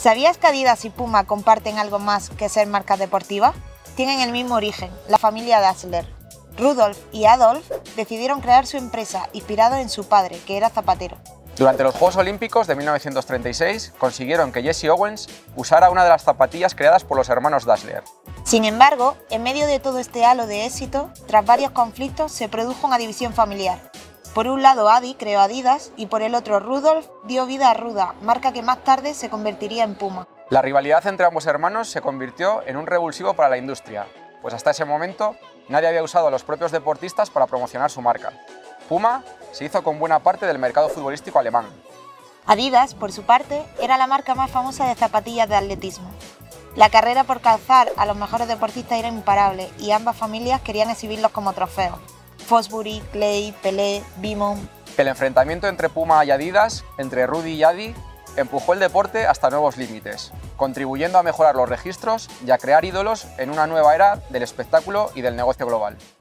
¿Sabías que Adidas y Puma comparten algo más que ser marcas deportivas? Tienen el mismo origen, la familia Dassler. Rudolf y Adolf decidieron crear su empresa inspirados en su padre, que era zapatero. Durante los Juegos Olímpicos de 1936 consiguieron que Jesse Owens usara una de las zapatillas creadas por los hermanos Dassler. Sin embargo, en medio de todo este halo de éxito, tras varios conflictos se produjo una división familiar. Por un lado Adi creó Adidas y por el otro Rudolf dio vida a Ruda, marca que más tarde se convertiría en Puma. La rivalidad entre ambos hermanos se convirtió en un revulsivo para la industria, pues hasta ese momento nadie había usado a los propios deportistas para promocionar su marca. Puma se hizo con buena parte del mercado futbolístico alemán. Adidas, por su parte, era la marca más famosa de zapatillas de atletismo. La carrera por calzar a los mejores deportistas era imparable y ambas familias querían exhibirlos como trofeos. Fosbury, Clay, Pelé, Beamon. El enfrentamiento entre Puma y Adidas, entre Rudy y Adi, empujó el deporte hasta nuevos límites, contribuyendo a mejorar los registros y a crear ídolos en una nueva era del espectáculo y del negocio global.